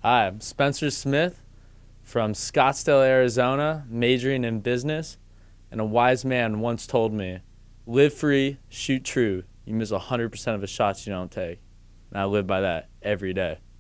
Hi, I'm Spencer Smith from Scottsdale, Arizona, majoring in business. And a wise man once told me, live free, shoot true. You miss 100% of the shots you don't take. And I live by that every day.